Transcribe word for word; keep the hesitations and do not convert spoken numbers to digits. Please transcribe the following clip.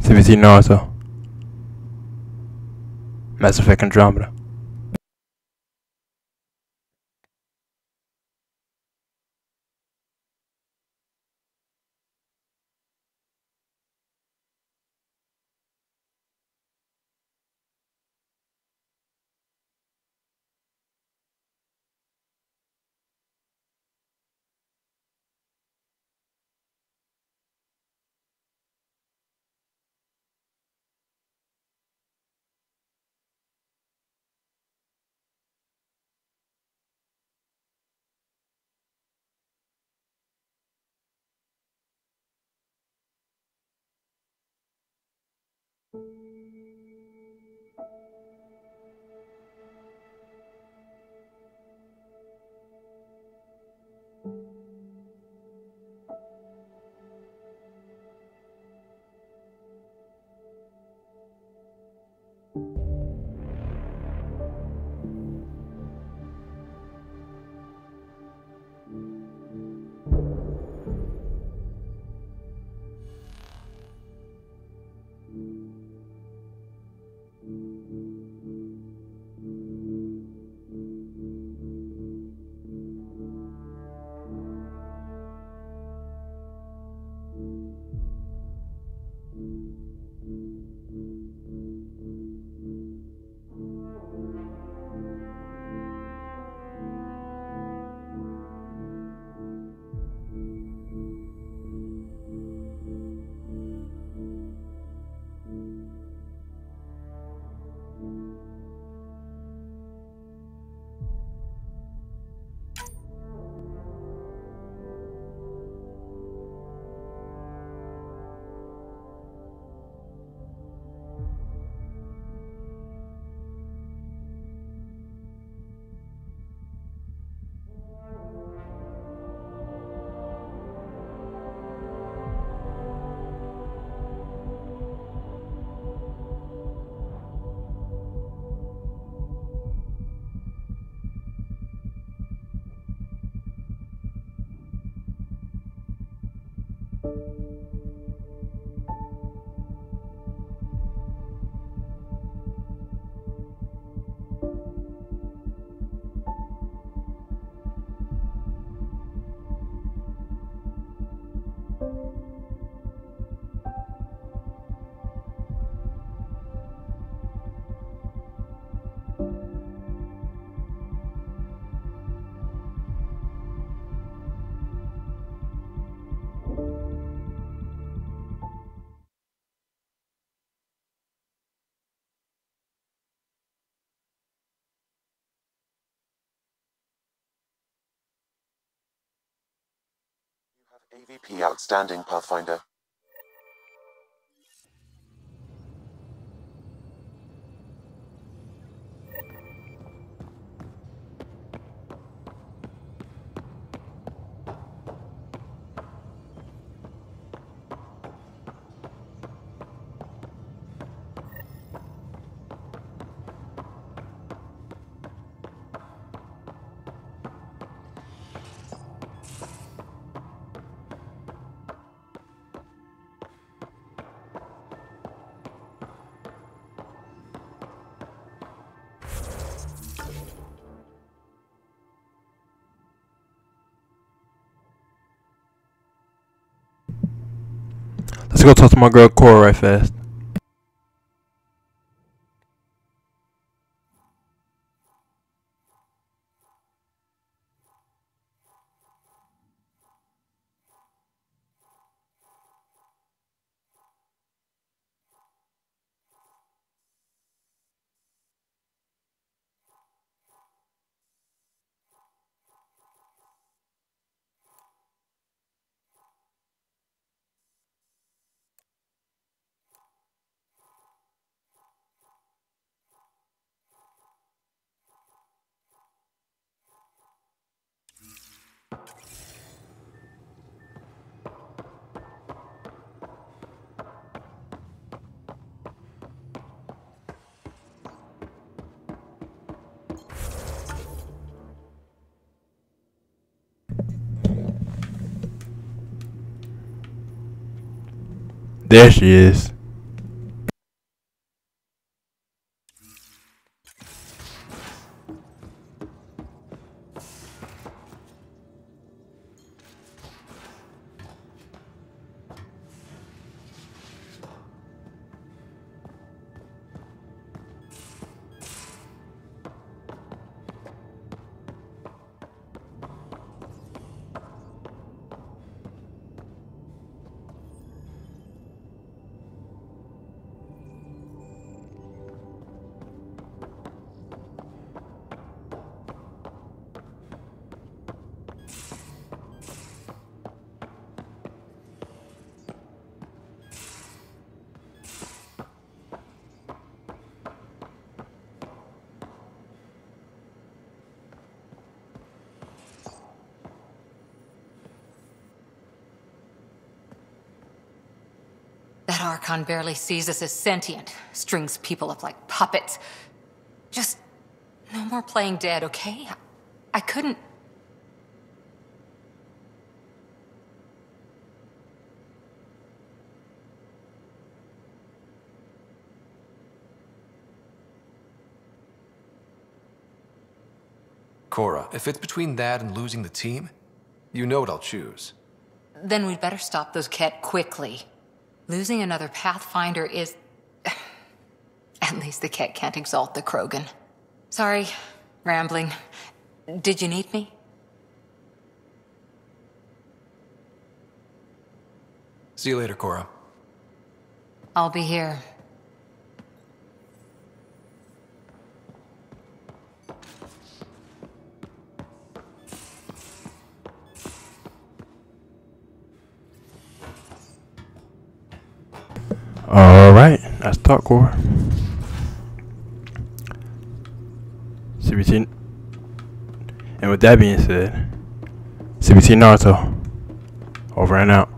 T V T Naruto. Mass Effect Andromeda. A V P Outstanding Pathfinder. Let's go talk to my girl Cora right fast. There she is. That Archon barely sees us as sentient, strings people up like puppets. Just no more playing dead, okay? I couldn't... Cora, if it's between that and losing the team, you know what I'll choose. Then we'd better stop those Kett quickly. Losing another Pathfinder is... At least the Kett can't exalt the Krogan. Sorry, rambling. Did you need me? See you later, Cora. I'll be here. Alright, let's talk, Core. C B T. And with that being said, C B T Naruto. Over and out.